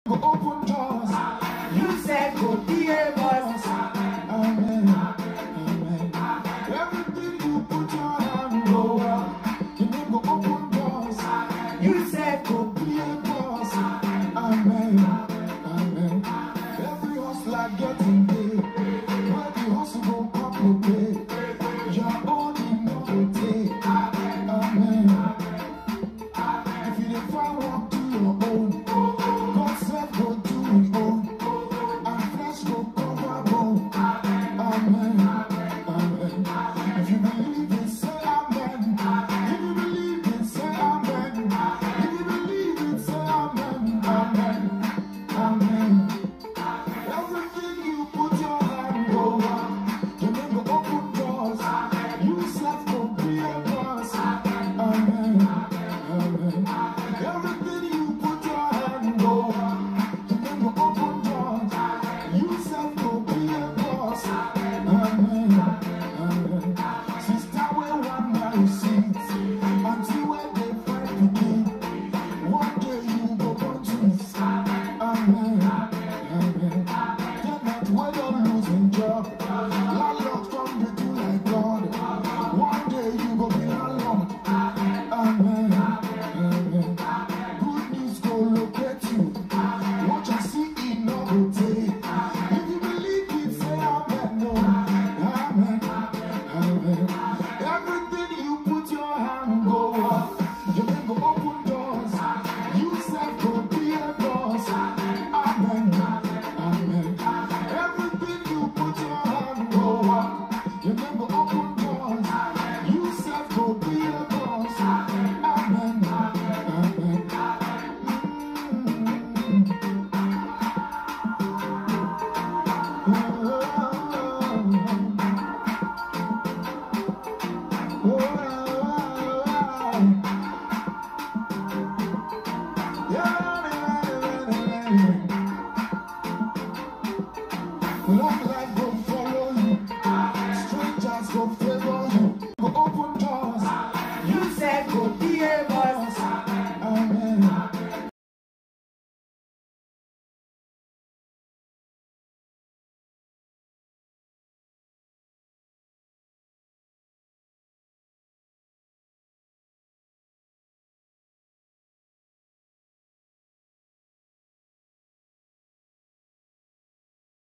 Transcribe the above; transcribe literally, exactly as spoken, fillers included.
go open doors. You said go be a boss. Amen. Amen. Everything you put your hand go up. You need go open doors. You said go be a boss. Amen. Amen. Every hustler getting paid. Where the hustle go come to pay. Your own in no go take. Amen. If you dey find work, do your own. God said go do his own. And flesh go cover bone. Amen. Amen. If you believe it, say amen. If you believe it, say amen. If you believe it, say amen. Amen. Amen. Everything you put your hand go up. You may go open doors. You self go be a boss. Amen. Amen. Everything you put your hand go up. You may go open doors. You self go be a boss. Amen. Amen. Sister, where one man sings until when they find the king. One day you go born twins. Amen. Amen. Take that way you're losing job. Landlord come to do like God. One day you go be landlord. Amen. Amen. Good news go locate you. What you see it no go take. If you believe it, say amen. No. Amen. Amen. Everything you put your hand go up. You can go open doors. You self go be a boss. Amen. Amen. Everything you put your hand go up. You can go open doors. You self go be a boss. Amen. Amen. Mm.